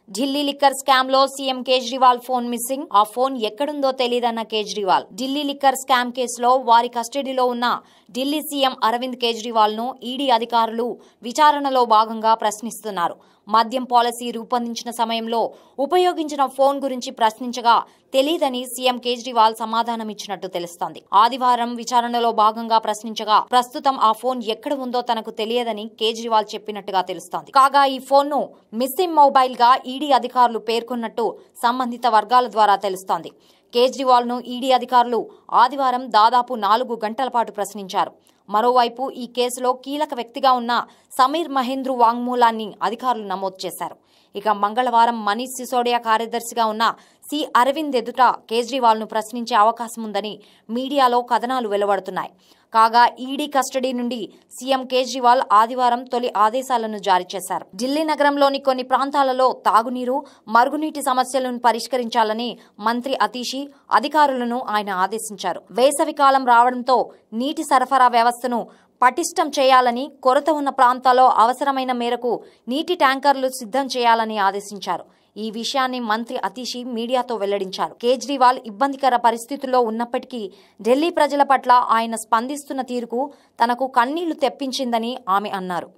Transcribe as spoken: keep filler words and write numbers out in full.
Delhi liquor scam లో CM Kejriwal phone missing. ఆ phone ఎక్కడుందో తెలియదన్న కేజ్రీవాల్. ఢిల్లీ లిక్కర్ స్కామ్ కేసులో వారి కస్టడీలో ఉన్న ఢిల్లీ సీఎం అరవింద్ కేజ్రీవాల్ ను ఈడీ అధికారులు విచారణలో భాగంగా ప్రశ్నిస్తున్నారు. మద్యం పాలసీ రూపొందించిన సమయంలో ఉపయోగించిన ఫోన్ గురించి ప్రశ్నించగా తెలియదని సీఎం కేజ్రీవాల్ సమాధానమిచ్చినట్టు తెలుస్తోంది. ఆదివారం విచారణలో భాగంగా ప్రశ్నించగా ప్రస్తుతం ఆ ఫోన్ ఎక్కడ ఉందో తనకు తెలియదని కేజ్రీవాల్ చెప్పినట్టుగా తెలుస్తోంది. కాగా ఈ ఫోన్ ను మిస్సింగ్ మొబైల్ గా ఈడీ అధికారులు పేర్కొన్నట్టు సంబంధిత వర్గాల ద్వారా తెలుస్తోంది. కేజ్రీవాల్ ను ఈడీ అధికారులు ఆదివారం దాదాపు నాలుగు గంటల పాటు ప్రశ్నించారు. మరోవైపు ఈ కేసులో కీలక వ్యక్తిగా ఉన్న సమీర్ మహేంద్రు వాంగ్మూలాన్ని అధికారులు నమోదు చేశారు. ఇక మంగళవారం మనీష్ సిసోడియా కార్యదర్శిగా ఉన్న సి అరవింద్ ఎదుట కేజ్రీవాల్ ను ప్రశ్నించే అవకాశం ఉందని మీడియాలో కథనాలు వెలువడుతున్నాయి. కాగా ఈడీ కస్టడీ నుండి సీఎం కేజ్రీవాల్ ఆదివారం తొలి ఆదేశాలను జారీ చేశారు. ఢిల్లీ నగరంలోని కొన్ని ప్రాంతాలలో తాగునీరు, మరుగునీటి సమస్యలను పరిష్కరించాలని మంత్రి అతీషి అధికారులను ఆయన ఆదేశించారు. వేసవికాలం రావడంతో నీటి సరఫరా వ్యవస్థను పటిష్టం చేయాలని, కొరత ఉన్న ప్రాంతాల్లో అవసరమైన మేరకు నీటి ట్యాంకర్లు సిద్ధం చేయాలని ఆదేశించారు. ఈ విషయాన్ని మంత్రి అతీషి మీడియాతో వెల్లడించారు. కేజ్రీవాల్ ఇబ్బందికర పరిస్థితుల్లో ఉన్నప్పటికీ ఢిల్లీ ప్రజల పట్ల ఆయన స్పందిస్తున్న తీరుకు తనకు కన్నీళ్లు తెప్పించిందని ఆమె అన్నారు.